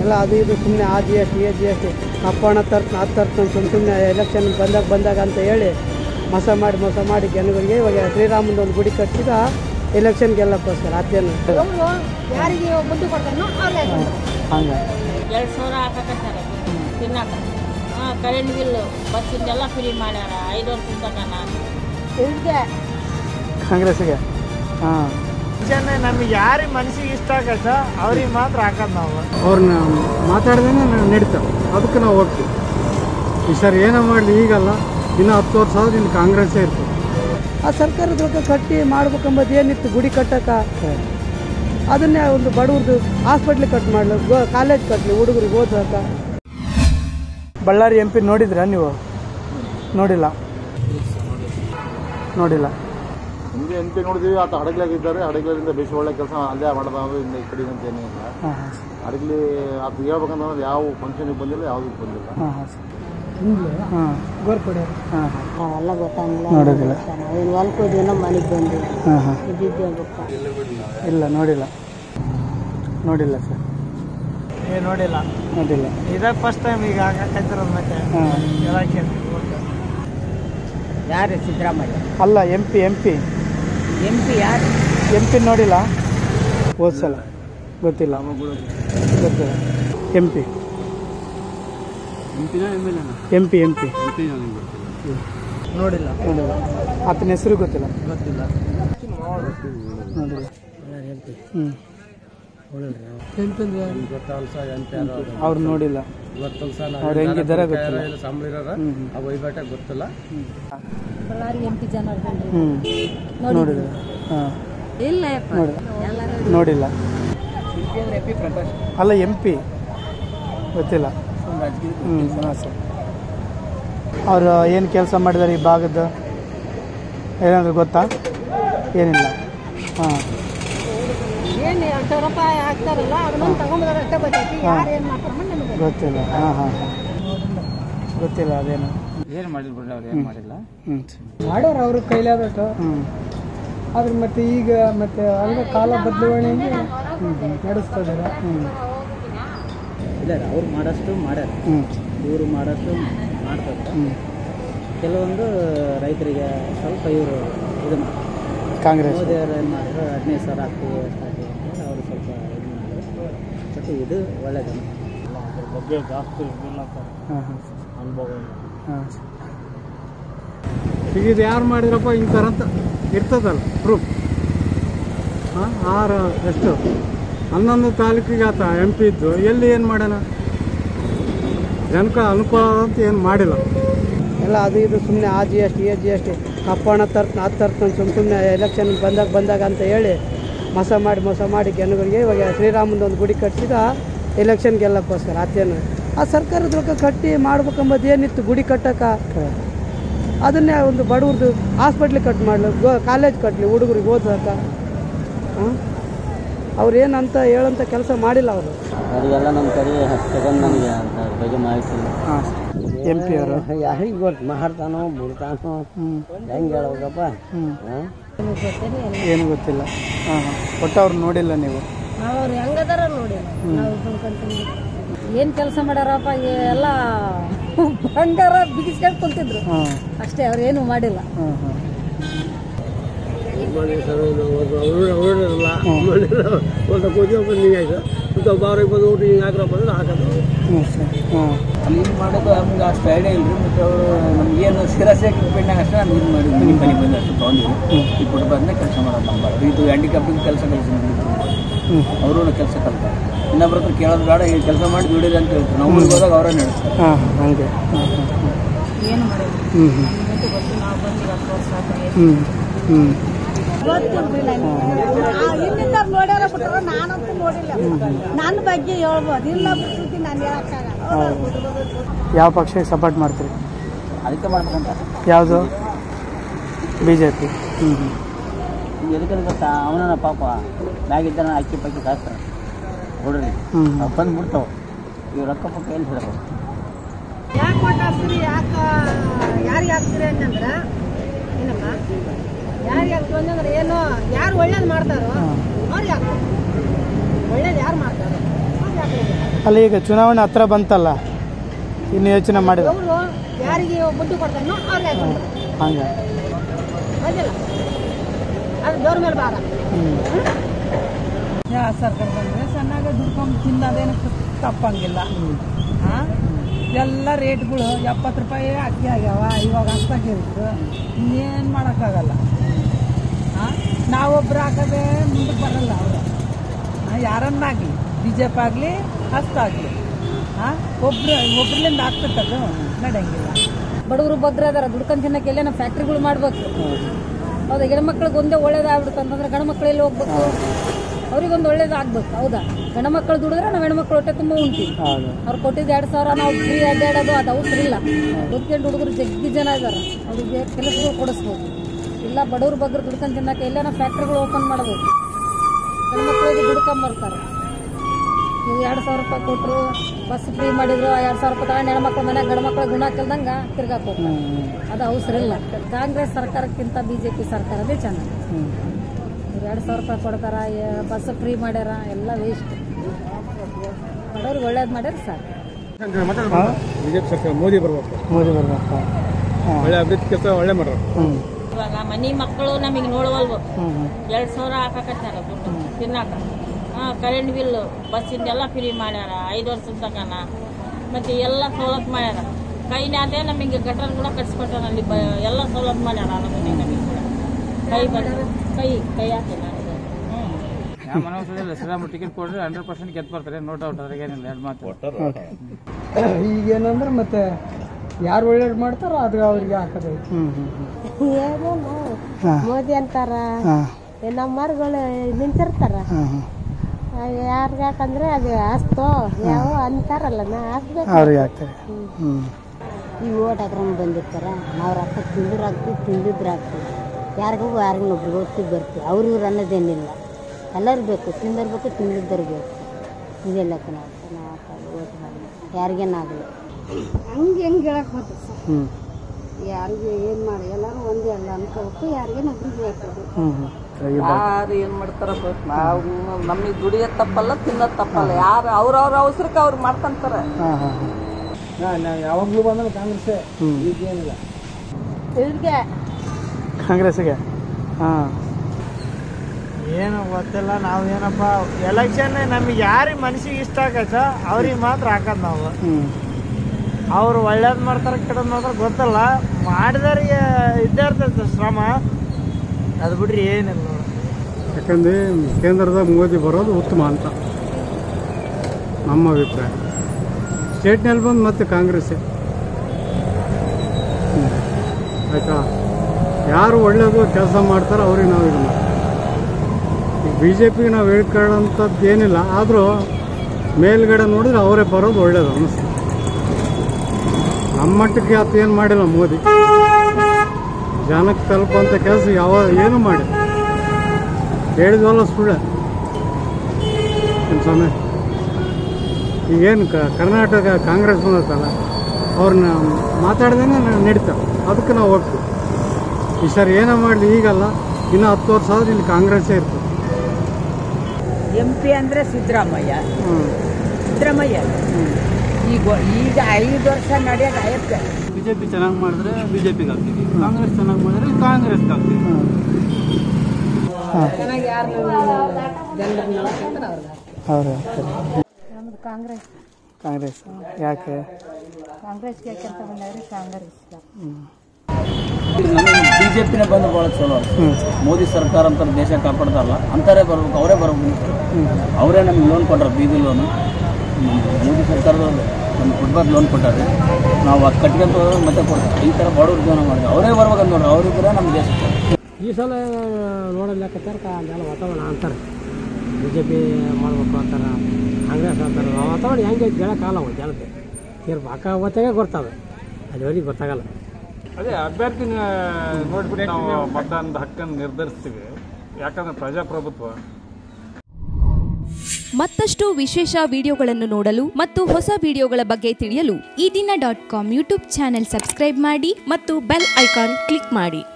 ಎಲ್ಲ ಅದು ಇದು ಸುಮ್ಮನೆ ಆ ಜಿ ಎಸ್ ಟಿ ಎ ಜಿ ಎಸ್ ಟಿ ಅಪ್ಪಣ ತರ್ತಾನೆ ಸುಮ್ಮನೆ ಎಲೆಕ್ಷನ್ ಬಂದಾಗ ಅಂತ ಹೇಳಿ ಮೋಸ ಮಾಡಿ ಜನಗಳಿಗೆ ಇವಾಗ ಶ್ರೀರಾಮಂದು ಒಂದು ಗುಡಿ ಕಟ್ಟಿದ ಎಲೆಕ್ಷನ್ ಗೆಲ್ಲಕ್ಕೋಸ್ಕರ ಅದೇನು ಯಾರಿಗೆ ಬುದ್ಧಿ ಕೊಡ್ತಾರೋ ಹಂಗೆ 2,000 ಹಾಕಕತ್ತಾರೆ ತಿನ್ನಕ ಕರೆಂಟ್ ಬಿಲ್ಲು ಬಸ್ಸಿಂದೆಲ್ಲ ಫ್ರೀ ಮಾಡ್ಯಾರ 5 ವರ್ಷದ ಕಾಂಗ್ರೆಸ್ಗೆ ಹಾಂ ಜನ ನಮಗೆ ಯಾರಿಗೆ ಮನಸ್ಸಿಗೆ ಇಷ್ಟ ಆಗತ್ತ ಅವ್ರಿಗೆ ಮಾತ್ರ ಹಾಕೋದು ನಾವು ಅವ್ರನ್ನ ಮಾತಾಡ್ದೇನೆ ನಡೀತಾವೆ ಅದಕ್ಕೆ ನಾವು ಹೋಗ್ತೀವಿ ಈ ಸರ್ ಏನೋ ಮಾಡಲಿ ಈಗಲ್ಲ ಇನ್ನೂ 10 ವರ್ಷ ಆದ್ರೆ ಇನ್ನು ಕಾಂಗ್ರೆಸ್ಸೇ ಇರ್ತದೆ ಆ ಸರ್ಕಾರದ ರೊಕ್ಕ ಕಟ್ಟಿ ಮಾಡ್ಬೇಕಂಬುದು ಏನಿತ್ತು ಗುಡಿ ಕಟ್ಟಕ್ಕೆ ಅದನ್ನೇ ಒಂದು ಬಡವ್ರದ್ದು ಹಾಸ್ಪಿಟ್ಲಿಗೆ ಕಟ್ ಮಾಡಲಿ ಕಾಲೇಜ್ ಕಟ್ಟಲಿ ಹುಡುಗರಿಗೆ ಓದಕ ಬಳ್ಳಾರಿ MP ನೋಡಿದ್ರಾ ನೀವು ನೋಡಿಲ್ಲ ಹಿಂಗೆ MP ನೋಡಿದ್ವಿ ಆತ ಹಡಗ್ಲಾಗಿದ್ದಾರೆ ಹಡಗ್ಲಿಂದ ಬೇಸಿ ಒಳ್ಳೆ ಕೆಲಸ ಅಲ್ಲೇ ಮಾಡೋದು ಇನ್ನು ಈ ಕಡೆ ಅಂತ ಏನಿಲ್ಲ ಹಡಗ್ಲಿ ಅದು ಹೇಳ್ಬೇಕಂದ್ರೆ ಯಾವ ಫಂಕ್ಷನಿಗೆ ಬಂದಿಲ್ಲ ಯಾವುದಕ್ಕೆ ಬಂದಿಲ್ಲ ಎಲ್ಲ ಗೊತ್ತಾಗಿಲ್ಲ ಹೊಲಕ್ಕೆ ಹೋದ್ವಿ ಮನೆಗೆ ಬಂದು ಇಲ್ಲ ನೋಡಿಲ್ಲ ಸರ್ ನೋಡಿಲ್ಲ ಇದೇ ಫಸ್ಟ್ ಟೈಮ್ ಈಗ ಹಾಕತ್ತಿರೋದು ಮತ್ತೆ ಎಲೆಕ್ಷನ್ ಯಾರು ಸಿದ್ದರಾಮಯ್ಯ ಅಲ್ಲ MP ಯಾರು MP ನೋಡಿಲ್ಲ ಹೋದ್ಸಲ ಗೊತ್ತಿಲ್ಲ MP ನೋಡಿಲ್ಲ ಆತನ ಹೆಸರು ಗೊತ್ತಿಲ್ಲ ನೋಡಿಲ್ಲ ಅವ್ರು ನೋಡಿಲ್ಲ ಅವ್ರು ಹೆಂಗಿದ್ದಾರೆ ಗೊತ್ತಿಲ್ಲ ಗೊತ್ತಿಲ್ಲ ಬಳ್ಳಾರಿ MP ಜನಾರ್ದನ್ ನೋಡಿಲ್ಲ ಇಲ್ಲ ನೋಡಿಲ್ಲ ಅಲ್ಲ MP ಗೊತ್ತಿಲ್ಲ ಹಾಂ ಸರ್ ಅವರು ಏನು ಕೆಲಸ ಮಾಡಿದ್ದಾರೆ ಈ ಭಾಗದ್ದು ಏನಾದರೂ ಗೊತ್ತಾ ಏನಿಲ್ಲ ಹಾಂ ಏನು 2,000 ರೂಪಾಯಿ ಹಾಕ್ತಾರಲ್ಲ ಅದನ್ನ ತಗೊಂಡ್ರೆ ಅಷ್ಟೇ ಬರ್ತೈತಿ ಯಾರು ಏನು ಮಾಡ್ತಾರೆ ನಮಗೆ ಗೊತ್ತಿಲ್ಲ ಗೊತ್ತಿಲ್ಲ ಅದೇನು ಏನು ಮಾಡಿಲ್ಲ ಅವ್ರು ಏನು ಮಾಡಿಲ್ಲ ಮಾಡೋರು ಅವ್ರ ಕೈಲಾದಷ್ಟು ಆದ್ರೆ ಮತ್ತೆ ಈಗ ಮತ್ತೆ ಹಂಗ ಕಾಲ ಬದಲಾವಣೆಗೆ ನಡೆಸ್ತಾ ಇದ್ದಾರೆ ಇಲ್ಲ ಅವ್ರು ಮಾಡಷ್ಟು ಮಾಡ್ಯಾರ ಇವರು ಮಾಡಷ್ಟು ಮಾಡ್ತಾರೆ ಕೆಲವೊಂದು ರೈತರಿಗೆ ಸ್ವಲ್ಪ ಇವರು ಇದು ಮಾಡ್ತಾರೆ ಕಾಂಗ್ರೆಸ್ ಮೋದಿ ಅವರು ಏನು ಮಾಡಿದ್ರು 15,000 ಹಾಕ್ತೀವಿ ಅಷ್ಟಾಗಿ ಅವರು ಸ್ವಲ್ಪ ಇದು ಮಾಡಿದ್ರು ಬಟ್ ಇದು ಒಳ್ಳೆಯದು ಅದ್ರ ಬಗ್ಗೆ ಜಾಸ್ತಿ ಅನುಭವ ಈಗ ಇದು ಯಾರು ಮಾಡಿದ್ರಪ್ಪ ಇಂಥರ ಅಂತ ಇರ್ತದಲ್ಲ ಪ್ರೂಫ್ ಎಷ್ಟು 11 ತಾಲೂಕಿಗೆ ಆತ MP ಇದ್ದು ಎಲ್ಲಿ ಏನು ಮಾಡೋಣ ಜನಕ್ಕೆ ಅನುಕೂಲ ಅಂತ ಏನು ಮಾಡಿಲ್ಲ ಎಲ್ಲ ಅದು ಇದು ಸುಮ್ಮನೆ ಆ ಜಿ ಎಸ್ ಟಿ ಎ ಜಿ ಎಸ್ ಟಿ ಅಪ್ಪಣ ತರ್ತಾನೆ ಸುಮ್ಮನೆ ಎಲೆಕ್ಷನ್ ಬಂದಾಗ ಅಂತ ಹೇಳಿ ಮೋಸ ಮಾಡಿ ಜನಗಳಿಗೆ ಇವಾಗ ಶ್ರೀರಾಮಂದು ಒಂದು ಗುಡಿ ಕಟ್ಟಿದ ಎಲೆಕ್ಷನ್ ಗೆಲ್ಲಕ್ಕೋಸ್ಕರ ಅದೇನು ಆ ಸರ್ಕಾರದ ರೊಕ್ಕ ಕಟ್ಟಿ ಮಾಡ್ಬೇಕಂಬುದು ಏನಿತ್ತು ಗುಡಿ ಕಟ್ಟಕ್ಕೆ ಅದನ್ನೇ ಒಂದು ಬಡವ್ರದ್ದು ಹಾಸ್ಪಿಟ್ಲಿಗೆ ಕಟ್ ಮಾಡಲಿ ಕಾಲೇಜ್ ಕಟ್ಟಲಿ ಹುಡುಗರಿಗೆ ಓದಕ ಅವ್ರು ಏನಂತ ಹೇಳಂತ ಕೆಲಸ ಮಾಡಿಲ್ಲ ಅವರು ಅವರಿಗೆಲ್ಲ ನಮ್ಮ ಕಡೆ ತಗೊಂಡು ನನಗೆ ಅದ್ರ ಬಗ್ಗೆ ಮಾಹಿತಿ MP ಅವರು ಯಾರಿಗೆ ಗೊತ್ತು ಮಾಡ್ತಾನೋ ಬಿಡ್ತಾನೋ ಹೆಂಗೆ ಹೇಳ್ಬೇಕಪ್ಪ ಏನು ಗೊತ್ತಿಲ್ಲ ಒಟ್ಟು ಅವ್ರು ನೋಡಿಲ್ಲ ನೀವು ಅವ್ರು ಹೆಂಗದಾರ ನೋಡಿ ಏನು ಕೆಲಸ ಮಾಡ್ಯಾರಪ್ಪ ಎಲ್ಲ ಬಂಗಾರ ಬಿಗಿಸ್ಕೊಂಡು ಕುಂತಿದ್ರು ಅಷ್ಟೇ ಅವ್ರು ಏನು ಮಾಡಿಲ್ಲ ಅಲ್ಲಿ ಇದು ಮಾಡೋದು ನಮ್ಗೆ ಅಷ್ಟು ಐಡಿಯಾ ಇಲ್ಲ ಮತ್ತು ಅವರು ನಮಗೇನು ಸಿರಸೆ ಡಿಪೆಂಡ್ ಆಗಷ್ಟೇ ನಾನು ಇದು ಮಾಡಿ ಮನೆ ಬಂದು ಅಷ್ಟು ತೊಗೊಂಡಿವಿ ಈ ಕುಟುಂಬದನ್ನೇ ಕೆಲಸ ಮಾಡೋದು ನಮ್ಮ ಇದು ಹ್ಯಾಂಡಿಕ್ಯಾಪ್ಟಿಂಗ್ ಕೆಲಸ ಅವರು ಕೆಲಸ ಕಲ್ತಾರೆ ಇನ್ನೊಬ್ರ ಹತ್ರ ಕೇಳೋದು ಬೇಡ ಈ ಕೆಲಸ ಮಾಡಿ ದುಡಿಯೋದು ಅಂತ ಹೇಳ್ತಾರೆ ನಾವು ಹೋದಾಗ ಅವರೇ ನಡೆಸ್ತಾರೆ ಹಂಗೆ ಏನು ಮಾಡಿಲ್ಲ ನಾವು ಬಂದು 10 ವರ್ಷ ಆಯ್ತು ನೋಡ್ಯಾರ ಬಿಟ್ಟಾರ ನಾನಂತೂ ನೋಡಿಲ್ಲ ನನ್ನ ಬಗ್ಗೆ ಹೇಳ್ಬೋದು ಇಲ್ಲ ಬಿಡ್ತೀನಿ ನಾನು ಹೇಳಕ್ಕಾಗಲ್ಲ ಯಾವ ಪಕ್ಷಕ್ಕೆ ಸಪೋರ್ಟ್ ಮಾಡ್ತೀರಿ ಅದಕ್ಕೆ ಮಾಡ್ಬೇಕಂತ ಯಾವುದು BJP ಎದಕ್ಕೆ ಗೊತ್ತಾ ಅವನ ಪಾಪ ಬ್ಯಾಗಿದ್ದಾನ ಅಕ್ಕಿ ಪಕ್ಕಿ ಹಾಕ್ತಾರೆ ಹುಡುಗರಿಗೆ ನಾವು ಬಂದು ಬಿಡ್ತಾವೆ ಇವು ರೊಕ್ಕ ಪಕ್ಕ ಎಲ್ಲಿ ಹಿಡಬೇಕು ಯಾಕೆ ಓಟ್ ಹಾಕ್ತೀರಿ ಯಾರಿಗೆ ಹಾಕ್ತೀರಿ ಅಂತಂದ್ರೆ ಏನಪ್ಪ ಯಾರಿಗೆ ಹಾಕ್ತೀವಿ ಅಂತಂದ್ರೆ ಏನು ಯಾರು ಒಳ್ಳೇದು ಮಾಡ್ತಾರೋ ಅವ್ರಿಗೆ ಹಾಕ್ತೀವಿ ಒಳ್ಳೇದು ಯಾರು ಮಾಡ್ತಾರೋ ಅಲ್ಲ ಈಗ ಚುನಾವಣೆ ಹತ್ರ ಬಂತಲ್ಲ, ಇನ್ನು ಯೋಚನೆ ಮಾಡಿದ ಅವರು ಯಾರಿಗೆ ಬುದ್ಧಿ ಕೊಡ್ತಾನೋ ಅವ್ರಿಗೆ ಹಂಗೆ ಅದಿಲ್ಲ, ಅದು ದೇವ್ರ ಮೇಲೆ ಭಾರ. ಯಾವ ಸರ್ಕಾರ ಬಂದರೆ ಚೆನ್ನಾಗಿ ದುಡ್ಕೊಂಡು ತಿನ್ನೋದೇನು ತಪ್ಪಂಗಿಲ್ಲ. ಎಲ್ಲ ರೇಟ್ಗಳು 70 ರೂಪಾಯಿ ಅಕ್ಕಿ ಆಗ್ಯಾವ, ಇವಾಗ ಹಸ್ತಾಗಿರಿದ್ರು, ಇನ್ನೇನು ಮಾಡೋಕ್ಕಾಗಲ್ಲ. ನಾವೊಬ್ರು ಹಾಕೋದೇ ಮುಂದಕ್ಕೆ ಬರಲ್ಲ. ಅವರು ಯಾರನ್ನಾಗಲಿ, BJP ಆಗಲಿ ಹಸ್ತಾಗಲಿ, ಒಬ್ರಲಿಂದ ಆಗ್ತಕ್ಕದು ನಡೆಯಂಗಿಲ್ಲ. ಬಡವರು ಬಗ್ರ ಅದಾರ, ದುಡ್ಕೊಂಡು ತಿನ್ನಕ್ಕೆ ಎಲ್ಲ ನಾವು ಫ್ಯಾಕ್ಟ್ರಿಗಳು ಮಾಡ್ಬೇಕು. ಹೌದಾ, ಹೆಣ್ಮಕ್ಳಿಗೆ ಒಂದೇ ಒಳ್ಳೇದಾಗ್ಬಿಡುತ್ತೆ ಅಂತಂದ್ರೆ ಗಂಡು ಮಕ್ಳು ಎಲ್ಲಿ ಹೋಗ್ಬೇಕು, ಅವ್ರಿಗೊಂದು ಒಳ್ಳೇದಾಗ್ಬೇಕು. ಹೌದಾ, ಗಂಡು ಮಕ್ಕಳು ದುಡಿದ್ರೆ ನಾವು ಹೆಣ್ಮಕ್ಳು ಹೊಟ್ಟೆ ತುಂಬ ಉಂಟೀವಿ. ಅವ್ರು ಕೊಟ್ಟಿದ್ದು 2,000 ನಾವು ಫ್ರೀ ಅಡ್ಡಾಡೋದು ಅದು ಅವಸರ ಇಲ್ಲ. ದುಡ್ಕೊಂಡು ಹುಡುಗರು ಜಗ್ಗಿ ಜನ ಇದ್ದಾರೆ, ಅವ್ರಿಗೆ ಕೆಲಸಗಳು ಕೊಡಿಸ್ಬೋದು. ಇಲ್ಲ ಬಡವ್ರು ಬಗ್ರು ದುಡ್ಕೊಂಡು ತಿನ್ನಕ್ಕೆ ಎಲ್ಲ ನಾವು ಫ್ಯಾಕ್ಟ್ರಿಗಳು ಓಪನ್ ಮಾಡ್ಬೇಕು. ಗಂಡು ಮಕ್ಕಳಿಗೆ ದುಡ್ಕೊಂಬರ್ತಾರೆ. ನೀವು 2,000 ರೂಪಾಯಿ ಕೊಟ್ಟರು, ಬಸ್ ಫ್ರೀ ಮಾಡಿದ್ರು, 2,000 ರೂಪಾಯಿ ತಗೊಂಡು ಹೆಣ್ಮಕ್ಳು ಮನೆಯಾಗ ಗಂಡು ಮಕ್ಳು ಗುಣ ಕೆಲ್ದಂಗೆ ತಿರ್ಗಾಕ್ ಹೋಗ್ತಾರೆ. ಅದು ಅವಸರ ಇಲ್ಲ. ಕಾಂಗ್ರೆಸ್ ಸರ್ಕಾರಕ್ಕಿಂತ BJP ಸರ್ಕಾರದೇ ಚೆನ್ನಾಗಿ. 2,000 ರೂಪಾಯಿ ಕೊಡ್ತಾರ, ಬಸ್ ಫ್ರೀ ಮಾಡ್ಯಾರ, ಎಲ್ಲ ವೇಸ್ಟ್. ಬಡವ್ರಿಗೆ ಒಳ್ಳೇದು ಮಾಡ್ಯಾರ ಸರ್. BJP ಸರ್ಕಾರ ಮೋದಿ ಬರ್ಬೇಕು, ಒಳ್ಳೆ ಅಭಿವೃದ್ಧಿ ಕೆಲಸ ಒಳ್ಳೆ ಮಾಡ್ರ. ಇವಾಗ ಮನಿ ಮಕ್ಕಳು ನಮಗೆ ನೋಡವಲ್ವು, 2,000 ಹಾಕಕತ್ತಾರ ದುಡ್ಡು ತಿನ್ನಾಕ. ಕರೆಂಟ್ ಬಿಲ್ ಬಸ್ಸಿಂದೆಲ್ಲ ಫ್ರೀ ಮಾಡ್ಯಾರ 5 ವರ್ಷದ ತನಕ. ಮತ್ತೆ ಎಲ್ಲ ಸವಲತ್ತು ಮಾಡ್ಯಾರ. ಕೈನಾದೇ ನಮಗೆ ಗಟರ್ ಕೂಡ ಕಟ್ಸ್ಕೊಟ್ಟಾರ. ಅಲ್ಲಿ ಎಲ್ಲ ಸವಲತ್ತು ಮಾಡ್ಯಾರ. ನಮಗೆ ಕೂಡ ಕೈ ಹಾಕಿ ಯಾವ ಮನೋಸಲ್ಲ ಶ್ರೀರಾಮ್ ಟಿಕೆಟ್ ಕೊಡ್ರಿ 100% ಗೆದ್ದು ಬರ್ತಾರೆ, ನೋ ಡೌಟ್. ಅದ್ರಾಗ ಏನಿಲ್ಲ, 2 ಮಾತು. ಈಗೇನಂದ್ರೆ ಮತ್ತೆ ಯಾರು ಒಳ್ಳೇದು ಮಾಡ್ತಾರೋ ಅದು ಅವ್ರಿಗೆ ಹಾಕೋದೈತಿ. ಏನೇನು ಮೋದಿ ಅಂತಾರ, ನಮ್ಮರ್ಗಳು ನಿಂತಿರ್ತಾರ. ಯಾರಿಗೆ ಹಾಕಂದ್ರೆ ಅದು ಅಸ್ತೋ ಯಾವ ಅಂತಾರಲ್ಲ, ನಾ ಹಾಕ್ಬೇಕು. ಅವ್ರಿಗೆ ಹಾಕ್ತಾರೆ. ಈಗ ಓಟ್ ಹಾಕ್ರಂಗೆ ಬಂದಿರ್ತಾರ. ನಾವು ರೊಕ್ಕ ತಿಂದ್ರೆ ಹಾಕ್ತೀವಿ, ತಿಂದಿದ್ರೆ ಹಾಕ್ತೀವಿ. ಯಾರಿಗೂ ಒಬ್ರಿಗೆ ಓದ್ತೀವಿ ಬರ್ತೀವಿ. ಅವ್ರಿವ್ರು ಅನ್ನೋದೇನಿಲ್ಲ, ಎಲ್ಲರೂ ಬೇಕು. ತಿಂದಿರ್ಬೇಕು, ತಿಂದಿದ್ದರು ಬೇಕು. ಇದೆಲ್ಲಕ್ಕ ನಾವು ಹಾಕೋದು ಓಟ್ ಮಾಡಿ ಯಾರಿಗೇನಾಗಲಿ. ಹಂಗೆ ಹೇಳಕ್ಕೆ ಬರ್ತದೆ ಸರ್. ಯಾರಿಗೆ ಏನು ಮಾಡಿ ಎಲ್ಲರೂ ಒಂದೇ ಅಲ್ಲ ಅನ್ಕೋಬೇಕು. ಯಾರಿಗೇನು ಒಬ್ರಿಗೆ ಹಾಕೋದು. ಯಾರು ಏನು ಮಾಡ್ತಾರಪ್ಪ, ನಾವು ನಮಗೆ ದುಡಿಯೋದು ತಪ್ಪಲ್ಲ, ತಿನ್ನೋದು ತಪ್ಪಲ್ಲ. ಯಾರು ಅವ್ರವ್ರ ಅವಸರಕ್ಕೆ ಅವ್ರು ಮಾಡ್ಕೊಂತಾರೆ. ಯಾವಾಗಲೂ ಬಂದ್ರೆ ಕಾಂಗ್ರೆಸ್ಸೇ, ಈಗೇನಿಲ್ಲ ಇವ್ರಿಗೆ ಕಾಂಗ್ರೆಸ್ಸಿಗೆ. ಏನು ಗೊತ್ತಿಲ್ಲ. ನಾವು ಏನಪ್ಪ ಎಲೆಕ್ಷನ್ ನಮಗೆ ಯಾರಿಗೆ ಮನಸ್ಸಿಗೆ ಇಷ್ಟ ಆಗತ್ತ ಅವ್ರಿಗೆ ಮಾತ್ರ ಹಾಕೋದು ನಾವು. ಅವ್ರು ಒಳ್ಳೇದು ಮಾಡ್ತಾರೆ, ಕೆಟ್ಟದ್ದು ಮಾಡ್ತಾರೆ ಗೊತ್ತಲ್ಲ. ಮಾಡಿದವ್ರಿಗೆ ಇದ್ದೇ ಇರ್ತೈತೆ ಶ್ರಮ, ಅದು ಬಿಡ್ರಿ ಏನಿಲ್ಲ. ಯಾಕಂದರೆ ಕೇಂದ್ರದ ಮೋದಿ ಬರೋದು ಉತ್ತಮ ಅಂತ ನಮ್ಮ ಅಭಿಪ್ರಾಯ. ಸ್ಟೇಟ್ನಲ್ಲಿ ಬಂದು ಮತ್ತೆ ಕಾಂಗ್ರೆಸ್ಸೇ ಆಯಿತಾ. ಯಾರು ಒಳ್ಳೆಯದು ಕೆಲಸ ಮಾಡ್ತಾರೋ ಅವ್ರಿಗೆ ನಾವು ಇದು ಮಾಡ್ತೀವಿ. ಈಗ BJPಗೆ ನಾವು ಹೇಳ್ಕೊಳ್ಳೋಂಥದ್ದು ಏನಿಲ್ಲ, ಆದರೂ ಮೇಲ್ಗಡೆ ನೋಡಿದ್ರೆ ಅವರೇ ಬರೋದು ಒಳ್ಳೇದು ಅನ್ನಿಸ್ತು. ನಮ್ಮ ಮಟ್ಟಕ್ಕೆ ಅದು ಏನು ಮಾಡಿಲ್ಲ ಮೋದಿ. ಜನಕ್ಕೆ ತಲುಪುವಂಥ ಕೆಲಸ ಏನೂ ಮಾಡಿಲ್ಲ. ಹೇಳಿದ್ವಲ್ಲ ಸುಳ್ಳೆ ನಿಮ್ಮ ಸಮಯ. ಈಗೇನು ಕರ್ನಾಟಕ ಕಾಂಗ್ರೆಸ್ ಬಂದತ್ತಲ್ಲ, ಅವ್ರನ್ನ ಮಾತಾಡ್ದಂಗೆ ನಡೀತಾರೆ. ಅದಕ್ಕೆ ನಾವು ಹೋಗ್ತೀವಿ. ಈ ಸರಿ ಏನೋ ಮಾಡಲಿ, ಈಗಲ್ಲ ಇನ್ನು 10 ವರ್ಷ ಆದ್ರೆ ಇಲ್ಲಿ ಕಾಂಗ್ರೆಸ್ಸೇ ಇರ್ತದೆ. MP ಅಂದರೆ ಸಿದ್ದರಾಮಯ್ಯ. ಈಗ 5 ವರ್ಷ ನಡೆಯೋಕೆ ಆಯ್ತು. BJP ಚೆನ್ನಾಗಿ ಮಾಡಿದ್ರೆ BJPಗೆ ಆಗ್ತೀವಿ, ಕಾಂಗ್ರೆಸ್ ಚೆನ್ನಾಗಿ ಮಾಡಿದ್ರೆ ಕಾಂಗ್ರೆಸ್ಗೆ ಆಗ್ತೀವಿ. ಚೆನ್ನಾಗಿ ಯಾರು ಜನರನ್ನ ನೋಡ್ಕೊಂತಾರೆ ಅವ್ರಿಗೆ. ನಮ್ಮದು ಕಾಂಗ್ರೆಸ್. ಕಾಂಗ್ರೆಸ್ ಯಾಕೆ? ಕಾಂಗ್ರೆಸ್ಗೆ ಯಾಕೆಂತ ಬಂದಾದ್ರೆ ಕಾಂಗ್ರೆಸ್ ಇಷ್ಟ. BJPನೇ ಬಂದು ಭಾಳ ಚಲೋ. ಮೋದಿ ಸರ್ಕಾರ ಅಂತ ದೇಶ ಕಾಪಾಡ್ತಾರಲ್ಲ ಅಂತಾರೆ ಬರ್ಬೇಕು, ಅವರೇ ಬರ್ಬೇಕು. ಅವರೇ ನಮ್ಗೆ ಲೋನ್ ಕೊಟ್ಟಾರೆ, ಬೀದಿ ಲೋನು. ಮೋದಿ ಸರ್ಕಾರದವ್ರು ನಮ್ಗೆ ಫುಟ್ಬಾಲ್ ಲೋನ್ ಕೊಟ್ಟಾರೆ, ನಾವು ಅದು ಕಟ್ಕೊಂತ ಮತ್ತೆ ಕೊಡ್ತಾರೆ. ಈ ಥರ ಬಡವ್ರ ಜೀವನ ಮಾಡಿದ್ರೆ ಅವರೇ ಬರ್ಬೇಕಂತ ನೋಡ್ರಿ, ಅವ್ರಿದ್ರೆ ನಮ್ಮ ದೇಶ. ಈ ಸಲ ನೋಡಲಿಕ್ಕೆ ಅದೆಲ್ಲ ವಾತಾವರಣ ಅಂತಾರೆ. BJP ಮಾಡ್ಬೇಕು ಅಂತಾರೆ, ಕಾಂಗ್ರೆಸ್ ಅಂತಾರೆ. ವಾತಾವರಣ ಹೆಂಗೆ ಹೇಳೋಕ್ಕಾಗಲ್ಲ. ಒಂದು ಜನತೆ ತೀರ್ಪು ಹೊತ್ತಾಗೆ ಗೊತ್ತಾವೆ, ಅಲ್ಲಿವರೆಗೆ ಗೊತ್ತಾಗಲ್ಲ. ಅದೇ ಅಭ್ಯರ್ಥಿ ನೋಡ್ಬಿಟ್ಟು ನಾವು ಮತದಾನದ ಹಕ್ಕನ್ನು ನಿರ್ಧರಿಸ್ತೀವಿ. ಯಾಕಂದ್ರೆ ಪ್ರಜಾಪ್ರಭುತ್ವ. ಮತ್ತಷ್ಟು ವಿಶೇಷ ವಿಡಿಯೋಗಳನ್ನು ನೋಡಲು ಮತ್ತು ಹೊಸ ವಿಡಿಯೋಗಳ ಬಗ್ಗೆ ತಿಳಿಯಲು ಈ ದಿನ .com ಯೂಟ್ಯೂಬ್ ಚಾನೆಲ್ ಸಬ್ಸ್ಕ್ರೈಬ್ ಮಾಡಿ ಮತ್ತು ಬೆಲ್ ಐಕಾನ್ ಕ್ಲಿಕ್ ಮಾಡಿ.